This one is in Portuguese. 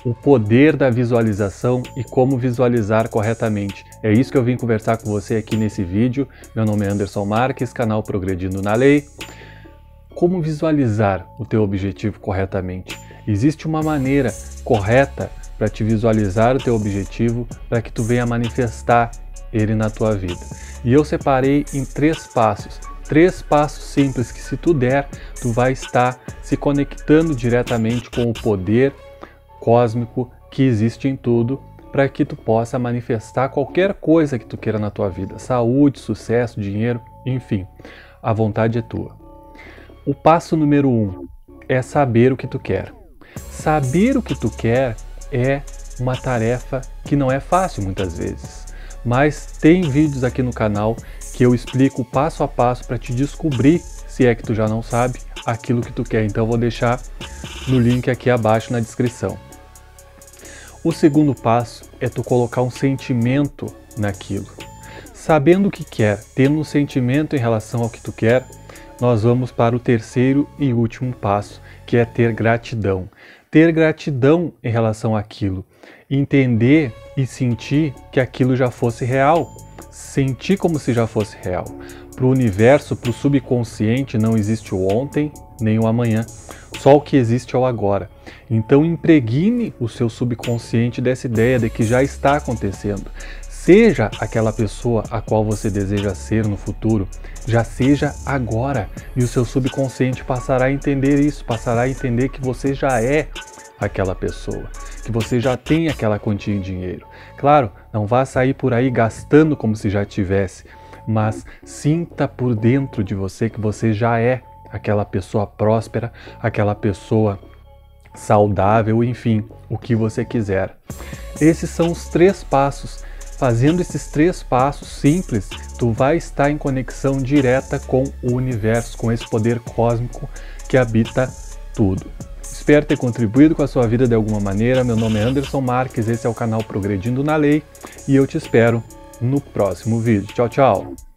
o poder da visualização e como visualizar corretamente. É isso que eu vim conversar com você aqui nesse vídeo. Meu nome é Anderson Marques, canal Progredindo na Lei. Como visualizar o teu objetivo corretamente? Existe uma maneira correta para te visualizar o teu objetivo, para que tu venha manifestar ele na tua vida. E eu separei em 3 passos. 3 passos simples que, se tu der, tu vai estar se conectando diretamente com o poder cósmico que existe em tudo, para que tu possa manifestar qualquer coisa que tu queira na tua vida. Saúde, sucesso, dinheiro, enfim. A vontade é tua. O passo número 1 é saber o que tu quer. Saber o que tu quer é uma tarefa que não é fácil muitas vezes. Mas tem vídeos aqui no canal que eu explico passo a passo para te descobrir, se é que tu já não sabe, aquilo que tu quer. Então eu vou deixar no link aqui abaixo na descrição. O segundo passo é tu colocar um sentimento naquilo. Sabendo o que quer, tendo um sentimento em relação ao que tu quer, nós vamos para o terceiro e último passo, que é ter gratidão. Ter gratidão em relação àquilo. Entender e sentir que aquilo já fosse real. Sentir como se já fosse real. Para o universo, para o subconsciente, não existe o ontem nem o amanhã. Só o que existe é o agora. Então impregne o seu subconsciente dessa ideia de que já está acontecendo. Seja aquela pessoa a qual você deseja ser no futuro, já seja agora. E o seu subconsciente passará a entender isso, passará a entender que você já é aquela pessoa, que você já tem aquela quantia em dinheiro. Claro, não vá sair por aí gastando como se já tivesse, mas sinta por dentro de você que você já é aquela pessoa próspera, aquela pessoa saudável, enfim, o que você quiser. Esses são os 3 passos. Fazendo esses 3 passos simples, tu vai estar em conexão direta com o universo, com esse poder cósmico que habita tudo. Espero ter contribuído com a sua vida de alguma maneira. Meu nome é Anderson Marques, esse é o canal Progredindo na Lei e eu te espero no próximo vídeo. Tchau, tchau!